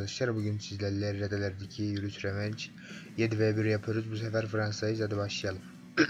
arkadaşlar. Bugün sizlerle Redelerdeki Yuris Revenge 7v1 yapıyoruz. Bu sefer Fransa'dayız. Hadi başlayalım.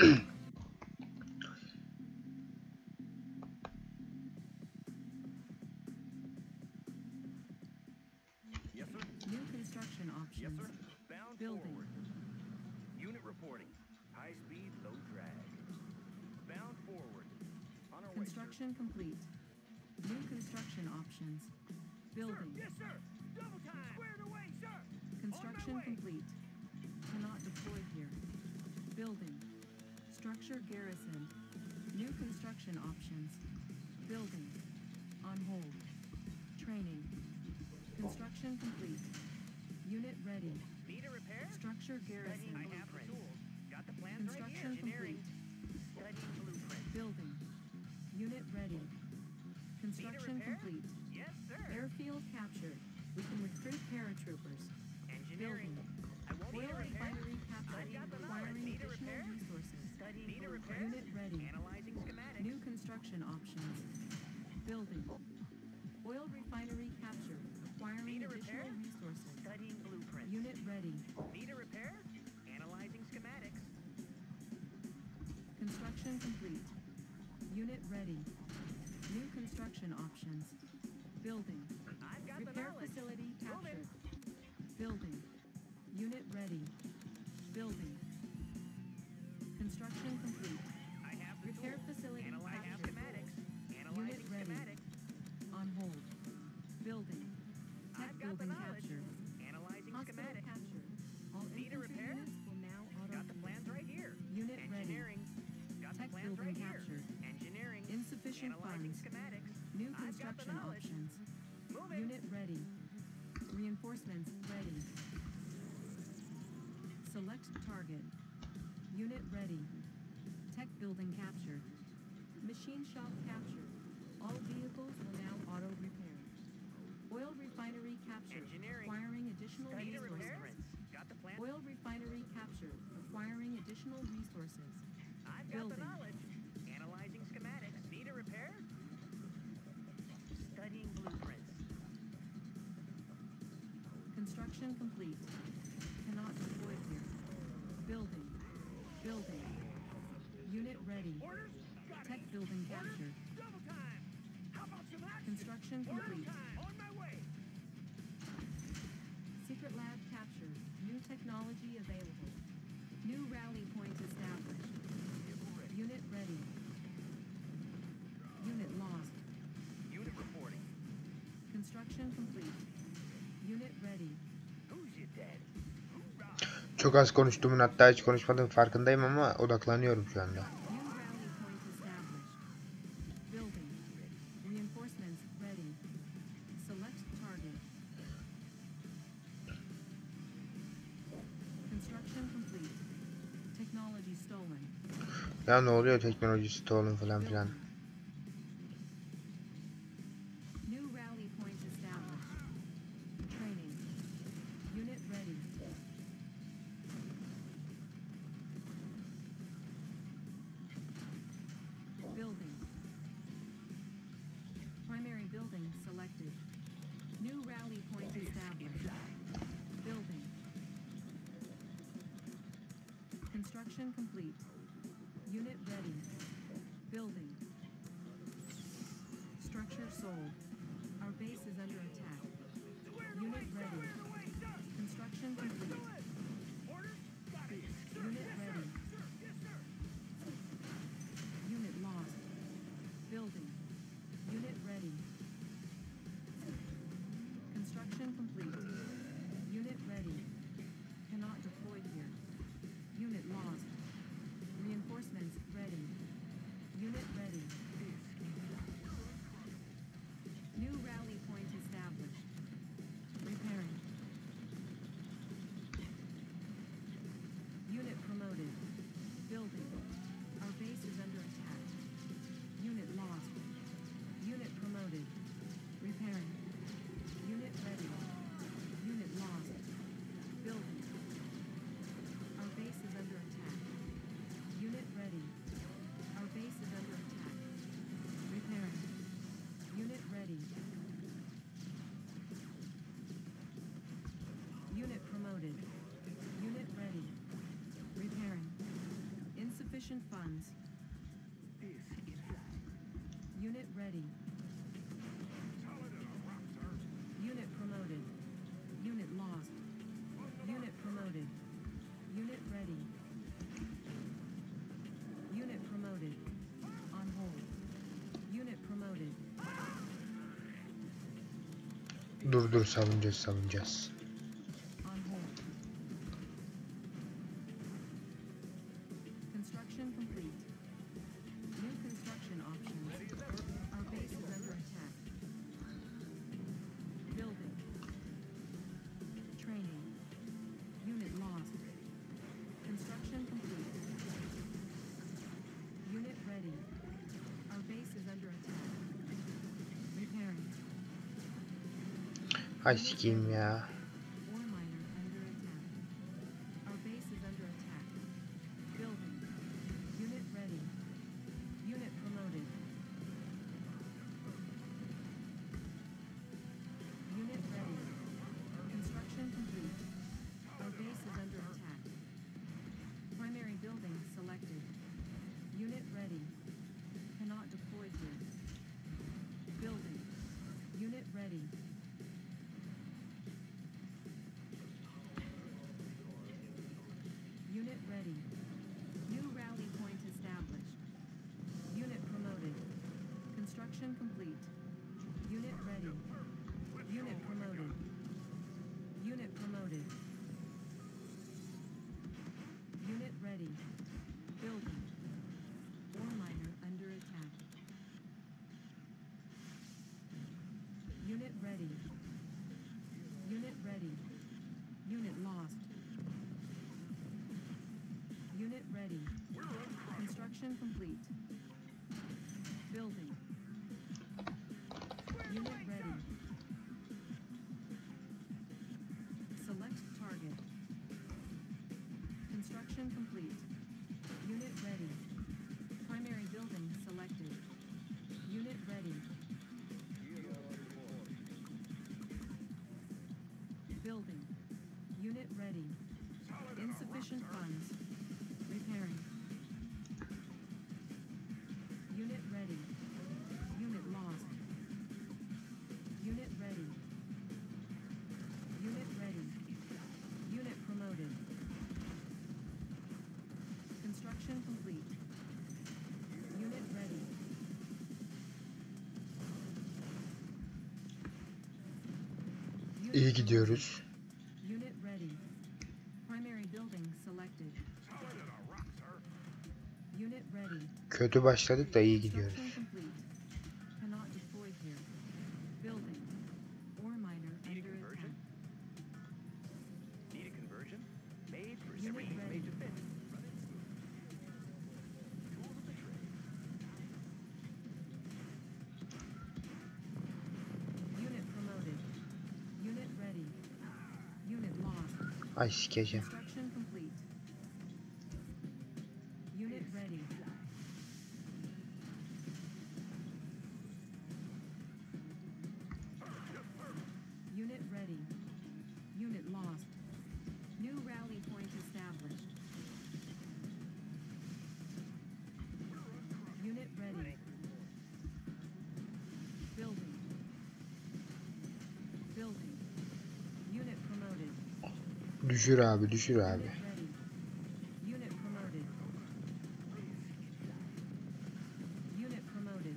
Construction complete. New construction options. Building. Yes, sir. Double time. Squared away, sir. Construction complete. Cannot deploy here. Building. Structure garrisoned. New construction options. Building. On hold. Training. Construction complete. Unit ready. Need a repair? Structure garrisoned. I have the tools. Got the plans right here. Construction complete. Studying blueprint. Building. Unit ready. Construction complete. Yes, sir. Airfield captured. We can recruit paratroopers. Engineering. I won't need Oil a repair. refinery captured. I've got the Requiring knowledge. Need a additional repair? resources. Studying Need a repair? Unit ready. Analyzing schematics. New construction options. Building. Oil refinery captured. Requiring Need a additional repair? resources. Studying blueprint. Unit ready. Need a repair? Analyzing schematics. Construction complete. Unit ready. New construction options. Building. I've got the Repair knowledge. facility Moving. captured. Building. Unit ready. Building. Construction complete. I have the Repair tools. facility I have captured. schematics. Unit Analyzing ready. schematics. On hold. Building. Tech I've got the building knowledge. captured. Analyzing Hospital schematics. captured. All Need a infantry repair? units will now auto. Got the plans right here. Unit ready. Engineering. Got the Tech plans building right here. captured. Engineering. Insufficient Analyzing funds. schematics. New I've got the construction knowledge. options. Moving. Unit ready. Reinforcements ready. Select target. Unit ready. Tech building captured. Machine shop captured. All vehicles will now auto repair. Oil refinery captured. Engineering. Requiring additional Need a repair? resources. Got the plans. Oil refinery captured. Requiring additional resources. I've got the Building. knowledge. Analyzing schematics. Need a repair? Studying blueprints. Construction complete. Cannot deploy here. Building. Building. Unit ready. Orders? Got it. Tech building captured. Double time. How about some action? Construction Order complete. time. On my way. Secret lab captured. New technology available. New rally point established. Unit ready. Unit lost. Unit reporting. Construction complete. Unit ready. Who's your daddy? Hoorah. Çok az konuştuğumun, hatta hiç konuşmadığım farkındayım ama odaklanıyorum şu anda. New rally point established. Building. Reinforcements ready. Select target. Construction complete. Technology stolen. Ya ne oluyor, teknolojisi stolen falan filan. New rally point established. Training. Unit ready. Building. Primary building selected. New rally point established. Building. Construction complete. Unit ready. Building. Structure sold. Our base is under attack. Unit ready. Construction complete. Orders? Got it. Unit ready. Yes, sir. Unit lost. Building. Unit ready. Construction complete. Unit ready. Cannot deploy here. Unit lost. Reinforcements ready. Unit ready. New rally point established. Repairing. Unit promoted. Building. Our base is under attack. Unit lost. Unit promoted. Repairing. Unit ready. Unit lost. Building. Our base is under attack. Unit ready. Our base is under attack. Repairing. Unit ready. Insufficient funds. Unit ready. Unit promoted. Unit lost. Unit promoted. Unit ready. Unit promoted. On hold. Unit promoted. Dur savunacağız. On hold. Construction complete. New construction options. Our base is under attack. Building. Training. Unit lost. Construction complete. Unit ready. Our base is under attack. Repairing. Ay sikeyim ya. Ore miner under attack. Our base is under attack. Building. Unit ready. Unit promoted. Unit ready. Construction complete. Our base is under attack. Primary building selected. Unit ready. Cannot deploy here. Building. Unit ready. Unit ready. New rally point established. Unit promoted. Construction complete. Unit ready. Unit promoted. Unit promoted. Unit ready. Building. Ore miner under attack. Unit ready. Unit ready. Unit lost. Unit ready. Construction complete. Building. Unit ready. Select target. Construction complete. Unit ready. Primary building selected. Unit ready. Building. Unit ready. Insufficient funds. Repairing. Unit ready. Unit lost. Unit ready. Unit ready. Unit promoted. Construction complete. Unit ready. Unit İyi gidiyoruz. Unit ready. Primary building selected. Unit ready. Kötü başladık da iyi gidiyoruz. Construction complete. Cannot deploy here. Building. Ore miner Need a under conversion? attack. Need a conversion? Made for Unit screens ready. made to fit. Running smooth. Tools of the trade. Unit promoted. Unit ready. Unit lost. Ay sikeceğim. Construction complete. Unit ready. Unit ready. Unit lost. New rally point established. Unit ready. Building. Building. Unit promoted. Düşür abi. Unit ready. Unit promoted. Unit promoted.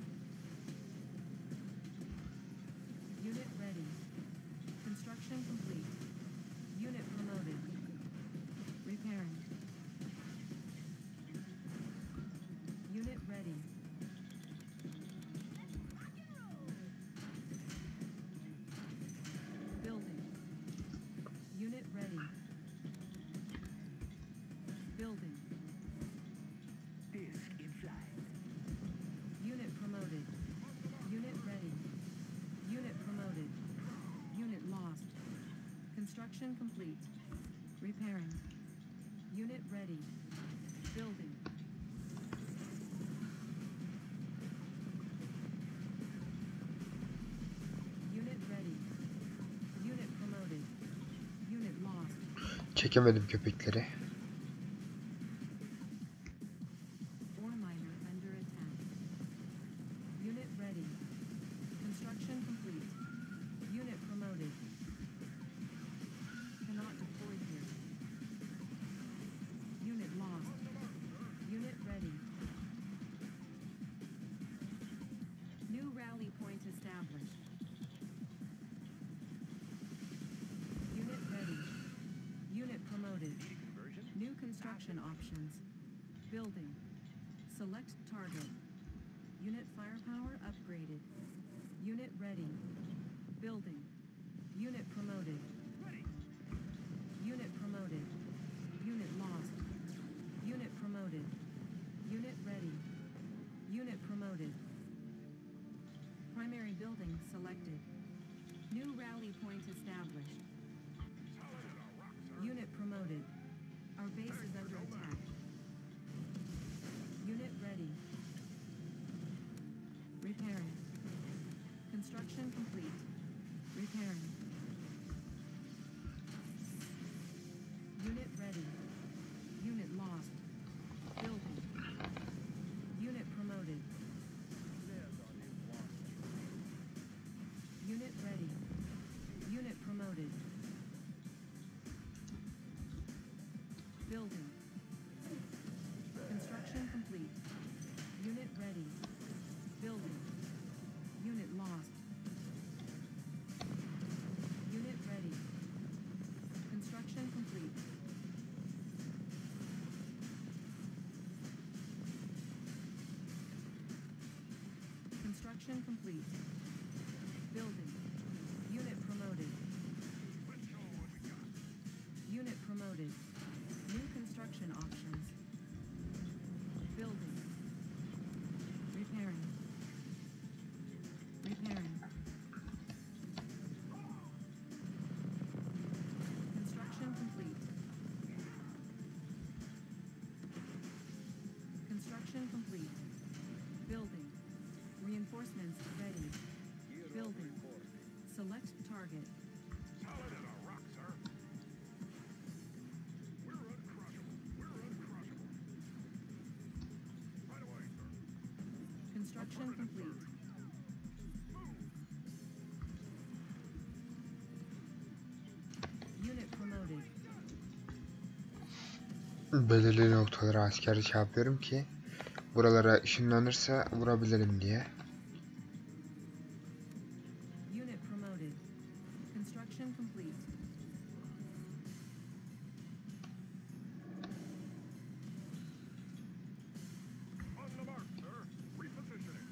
Unit ready. Construction complete. Unit promoted. Repairing. Unit ready. Building. Unit ready. Building. Disc in flight. Unit promoted. Unit ready. Unit promoted. Unit lost. Construction complete. Repairing. Unit ready. Building. Unit ready. Unit promoted. Unit lost. Çekemedim köpekleri. established. Unit ready. Unit promoted. Need a conversion? New construction options. Building. Select target. Unit firepower upgraded. Unit ready. Building. Unit promoted. Ready. Unit promoted. Unit lost. Unit promoted. Unit ready. Unit promoted. Primary building selected. New rally point established. Solid as a rock, sir. Unit promoted. Our base is under attack. Unit ready. Repairing. Construction complete. Repairing. Unit ready. Unit lost. Building. Unit promoted. There's our new one. Unit ready. Unit promoted. Building. Construction complete. Unit ready. Building. Unit lost. Unit ready. Construction complete. Construction complete. Building. Unit promoted. Let's show what we got. Unit promoted. New construction options. Building. Repairing. Repairing. Construction complete. Construction complete. Building. Reinforcements ready. Building. Select target. Solid as a rock, sir. We're uncrushable. We're uncrushable. Right away, sir. Construction complete. Unit promoted. Belirli noktalara asker çarpıyorum ki buralara ışınlanırsa vurabilirim diye. Unit promoted. Construction complete. On the mark, sir. Repositioning.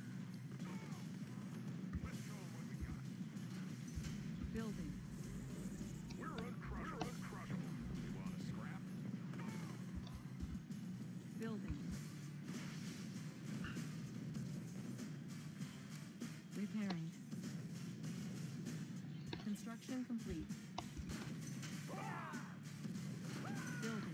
Let's show what we got. Building. We're uncrushable. We're uncrushable. You want to scrap? Building. Repairing. Construction complete. Building.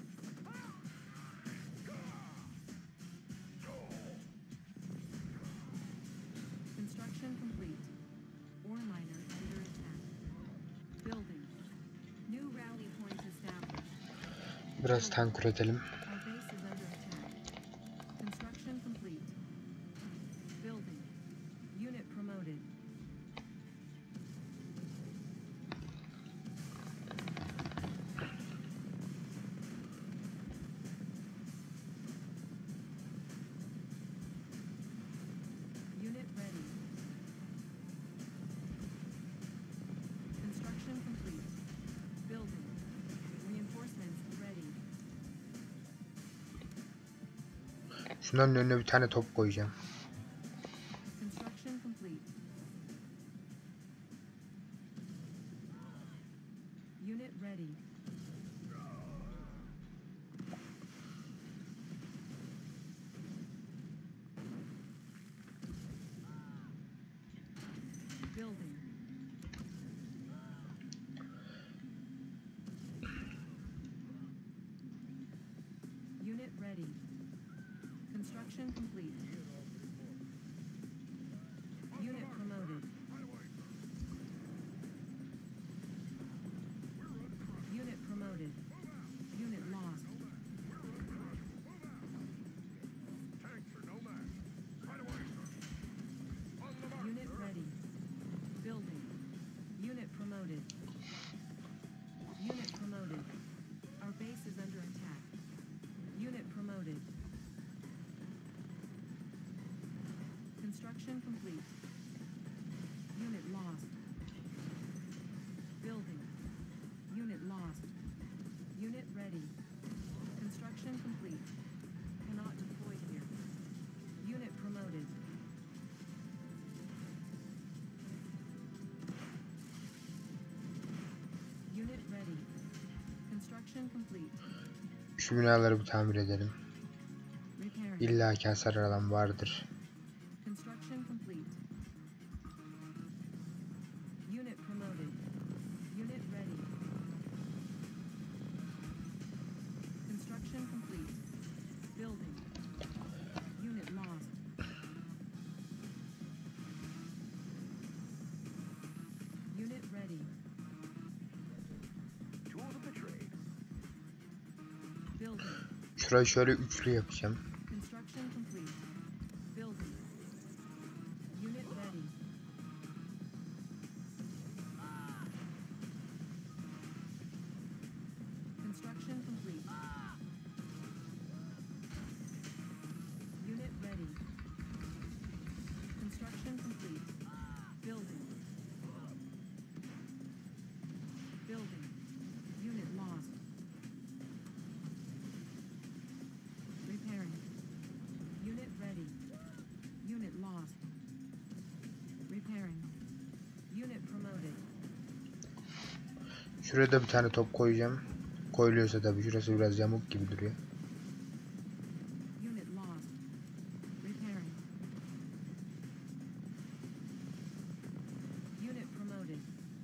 Construction complete. Ore miner under attack. Building. New rally point established. Biraz tank üretelim. Our base is under attack. Construction complete. Building. Unit promoted. Unit ready. Construction complete. Building. Reinforcements ready. Şunların önüne bir tane top koyacağım. Construction complete. Unit ready. Building. Unit ready. Construction complete. Unit promoted. Right away, sir. We're uncrushable. Unit promoted. Unit lost. We're uncrushable. Move out. Tanks are no match. Right away, sir. On the mark, Unit sir. ready. Building. Unit promoted. Unit promoted. Our base is under attack. Unit promoted. Construction complete. Unit lost. Building. Unit lost. Unit ready. Construction complete. Cannot deploy here. Unit promoted. Unit ready. Construction complete. Şu binaları bir tamir edelim. Repairing. İlla ki hasar alan vardır. Construction complete. Unit promoted. Unit ready. Construction complete. Building. Unit lost. Unit ready. Tools of the trade. Building. Şurayı şöyle üçlü yapacağım. Construction complete. Building. Unit ready. Construction complete. Unit ready. Construction complete. Building. Building. Unit lost. Repairing. Unit ready. Unit lost. Repairing. Unit promoted. Şuraya da bir tane top koyacağım. Koyuluyorsa tabii, şurası biraz yamuk gibi duruyor. Unit lost. Repairing. Unit promoted.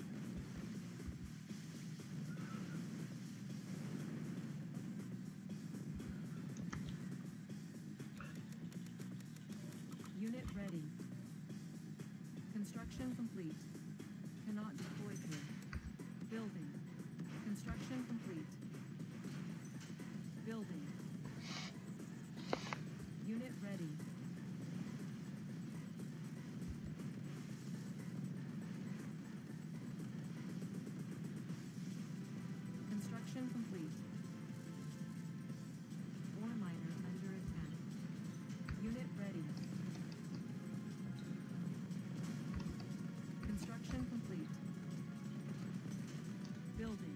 Unit ready. Construction complete. Cannot deploy here. Building. Construction complete. Building. Unit ready. Construction complete. Ore miner under attack. Unit ready. Construction complete. Building.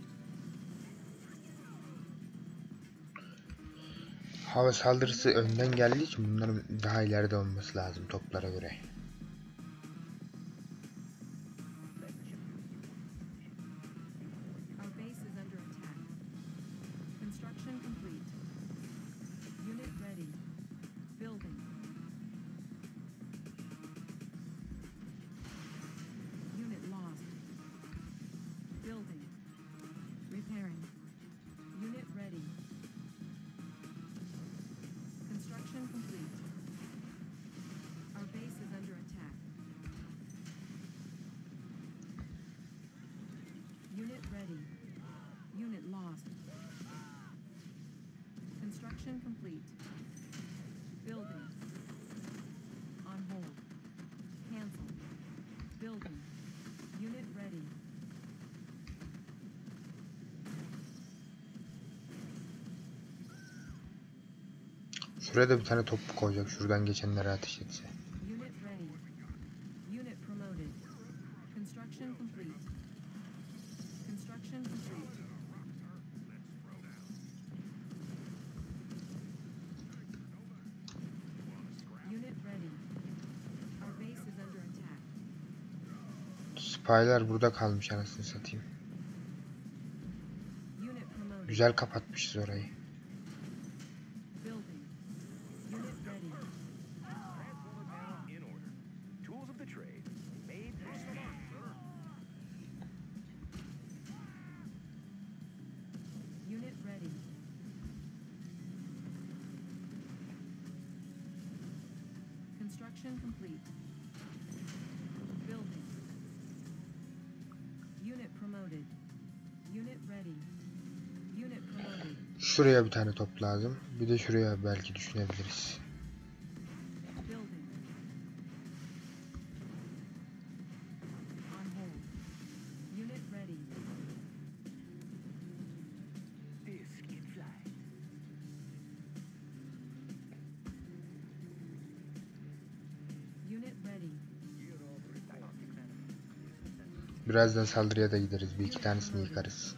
Hava saldırısı önden geldiği için bunların daha ileride olması lazım toplara göre. Our base is under attack. Construction complete. Unit ready. Building. Unit lost. Building. Repairing. Unit ready. Construction complete. Our base is under attack. Unit ready. Unit lost. Construction complete. Building. On hold. Cancel. Building. Unit ready. Şuraya da bir tane top koyacak. Şuradan geçenlere ateş etse. Unit ready. Unit promoted. Construction complete. Construction complete. Unit ready. Our base is under attack. Spy'lar burada kalmış anasını satayım. Unit promoted. Güzel kapatmışız orayı. Building. Unit ready. Transformer panel in order. Tools of the trade. Made for speed. Unit ready. Construction complete. Building. Unit promoted. Unit ready. Unit promoted. Şuraya bir tane top lazım. Bir de şuraya belki düşünebiliriz. Building. On hold. Unit ready. This can fly. Unit ready. Diagnostic center. Birazdan saldırıya da gideriz. Bir iki tanesini yıkarız.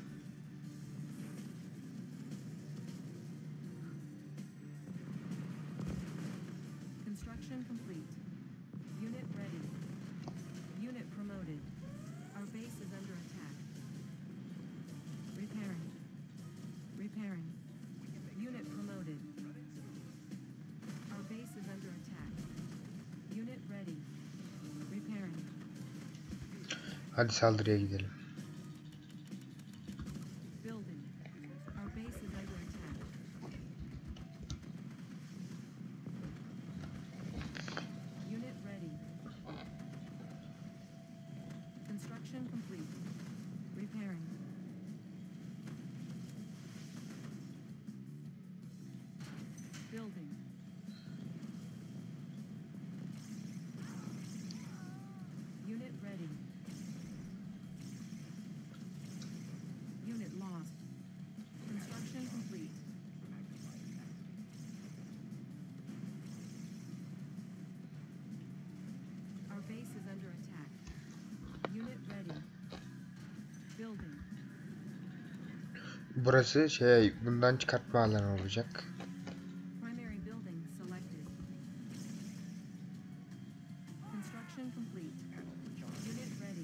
Construction complete. Unit ready. Unit promoted. Our base is under attack. Repairing. Repairing. Unit promoted. Our base is under attack. Unit ready. Repairing. Hadi saldırıya gidelim. Building. Our base is under attack. Unit ready. Construction complete. Repairing. Building. Unit ready. Unit lost. Construction complete. Our base is under attack. Unit ready. Building. Burası bundan çıkartma alanı olacak. Primary building selected. Construction complete. Unit ready.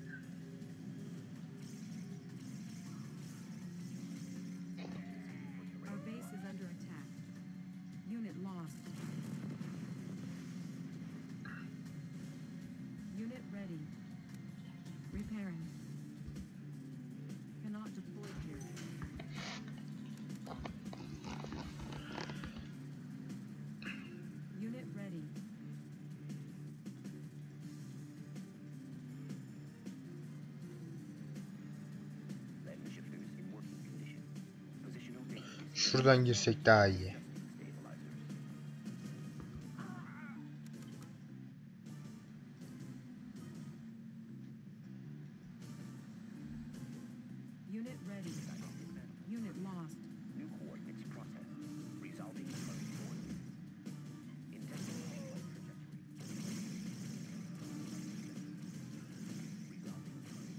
Our base is under attack. Unit lost. Unit ready. Repairing. Cannot deploy here. Unit ready. Landing shifters in working condition. Positional data is Şuradan girsek daha iyi. stabilizers. Unit ready. Unit lost. New coordinates processed. Resolving current coordinates. Intensity trajectory. Resolving current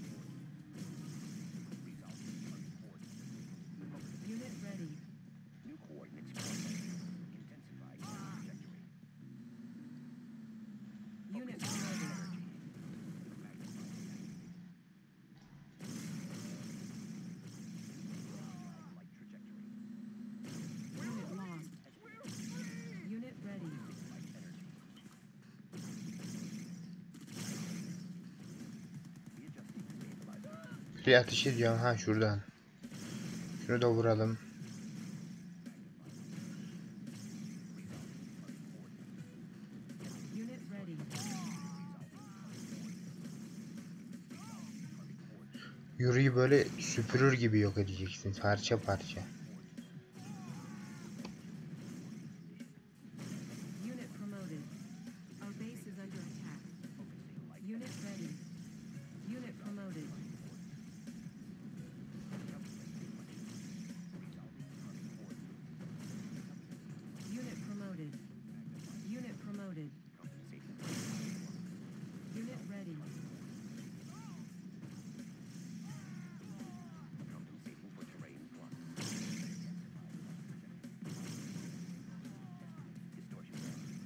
coordinates. Unit ready. New coordinates processed. Intensified trajectory. Unit promoted. Light trajectory. Unit lost. Unit ready. Readjusting stabilizer. Bir ateş ediyorum ha şuradan. Şunu da vuralım. Unit ready. Yuri'yi böyle süpürür gibi yok edeceksin parça parça. Unit promoted. Our base is under attack. Unit ready. Unit promoted. Unit promoted. Unit promoted. Unit ready. Compensating for terrain flux. Distortion.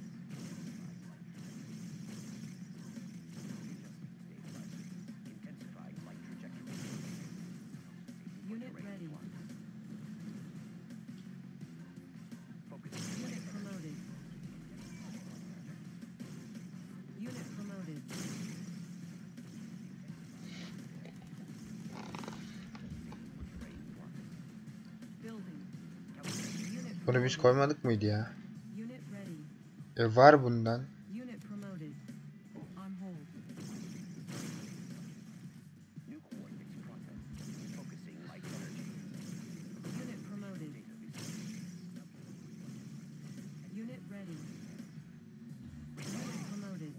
Intensified light trajectory. Unit ready. Focus. Unit promoted. Unit promoted. Building. Unit Bunu biz koymadık mıydı ya? Unit ready. Var bundan. Unit promoted. On hold. New coordinates processed. Focusing light energy. Unit promoted. Unit ready. Unit promoted.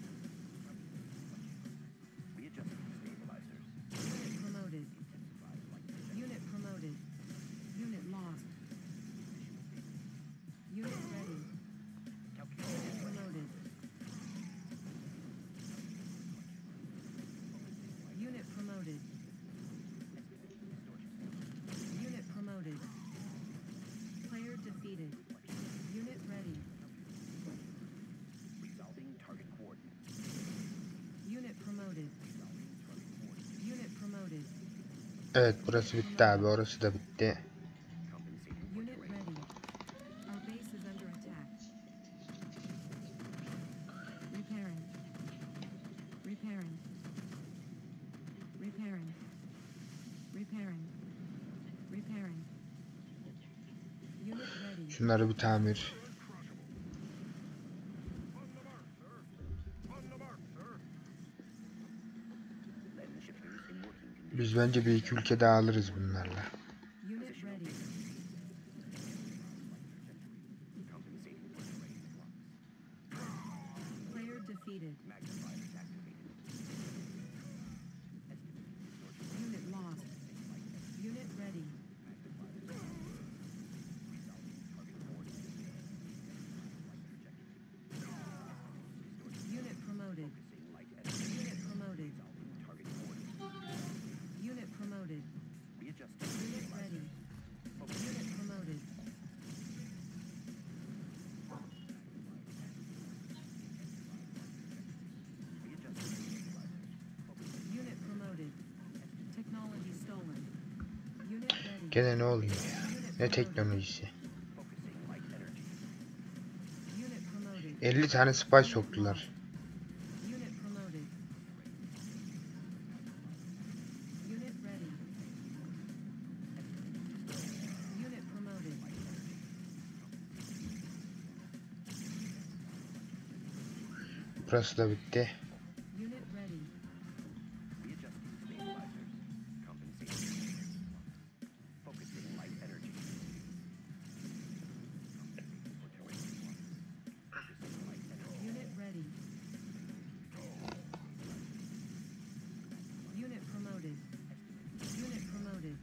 Readjusting stabilizers. Unit promoted. Intensified light trajectory. Unit promoted. Unit lost. Unit ready. Unit promoted. Unit Evet, burası bitti abi. Orası da bitti. Unit ready. Our base is under attack. Repairing. Repairing. Repairing. Repairing. Repairing. Unit ready. Şunları bir tamir. Biz bence bir iki ülke daha alırız bunlarla. Unit ready. Player defeated. Unit lost. Unit ready. Unit promoted. Unit promoted. Unit promoted. Unit ready. Unit promoted. Unit promoted. Technology stolen. Unit ready. Gene ne oluyor ya? Unit Ne promoted. teknolojisi? Unit promoted. 50 tane spy soktular. Unit promoted. Unit ready. Unit promoted. Burası da bitti. Unit ready. Unit ready. Unit promoted. Unit promoted.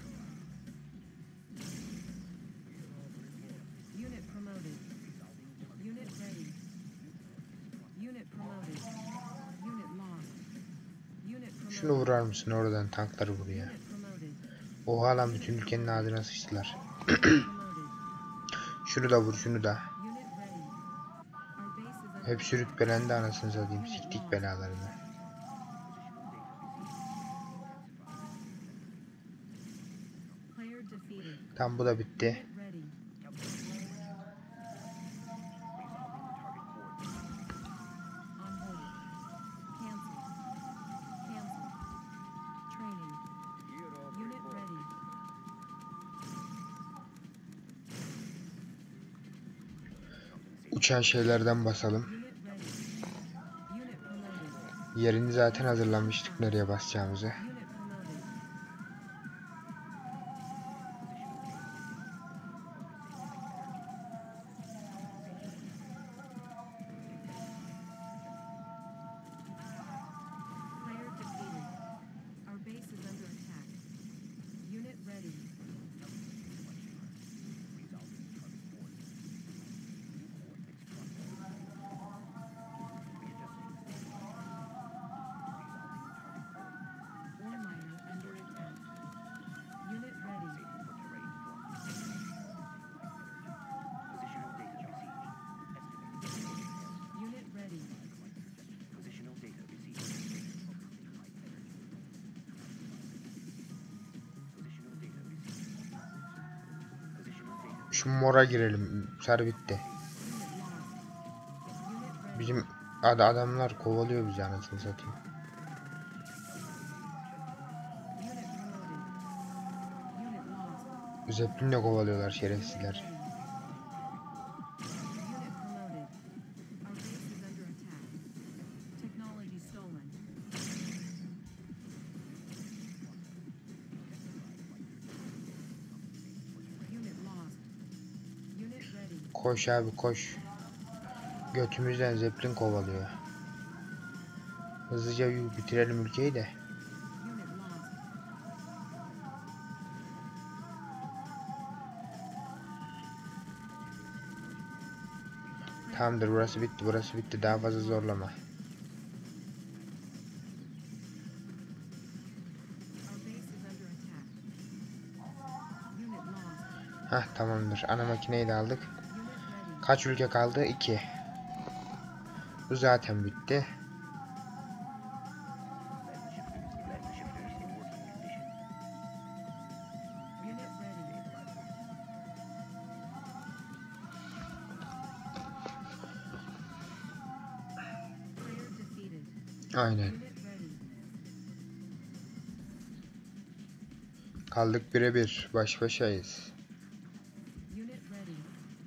Unit promoted. Unit ready. Unit promoted. Unit lost. Unit promoted. Şunu vurar mısın oradan, tankları vuruyor. Unit promoted. Oha lan, bütün ülkenin ağzına sıçtılar. Unit promoted. Şunu da vur, şunu da. Unit ready. Our base is under Hepsi rütbelendi anasını satayım. Siktik belalarını. player defeated. Tam bu da bitti. Unit ready. On hold. Cancel. Cancel. Training. Unit ready. Uçan şeylerden basalım. Unit ready. Unit promoted. Yerini zaten hazırlamıştık nereye basacağımızı. Unit promoted. Player defeated. Our base is under attack. Unit ready. Ore miner under attack. Unit ready. Unit ready. Şu mora girelim. Sarı bitti. Unit lost. Unit ready. Bizim adamlar kovalıyor bizi anasını satayım. Unit promoted. Unit lost. Zeppelin'le kovalıyorlar şerefsizler. Unit promoted. Our base is under attack. Technology stolen. Unit lost. Unit ready. Koş abi koş. Götümüzden Zeppelin kovalıyor. Hızlıca bitirelim ülkeyi de. Unit lost. Tamamdır, burası bitti, burası bitti. Daha fazla zorlama. Our base is under attack. Unit lost. Hah, tamamdır. Ana makineyi de aldık. Unit ready. Kaç ülke kaldı? 2. Bu zaten bitti. Aynen. Unit ready. Kaldık birebir. Baş başayız. Unit ready.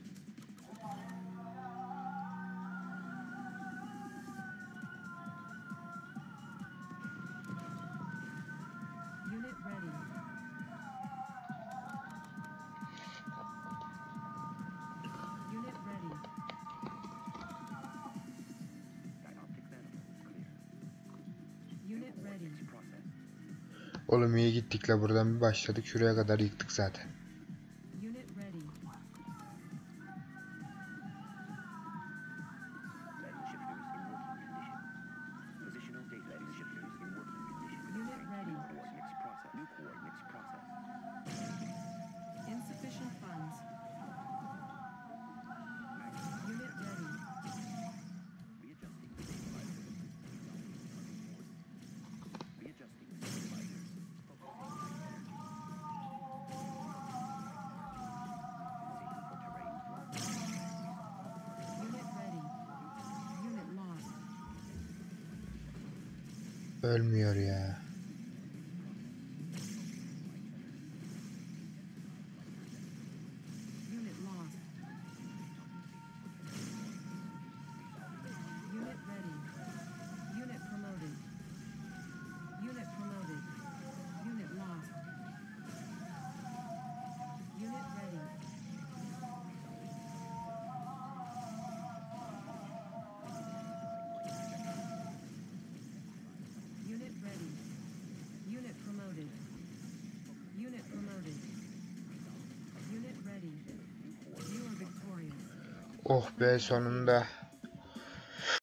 Unit ready. Unit ready. Unit ready. Oğlum iyi gittik la, buradan bir başladık. Şuraya kadar yıktık zaten. Unit ready. Unit ready. Insufficient funds. Unit ready. Unit ready. Unit lost. Ölmüyor ya. Unit lost. Unit ready. Unit promoted. Unit promoted. Unit lost. Unit ready. Unit ready. Unit promoted. Unit promoted. Unit ready. You are victorious. Oh be, sonunda.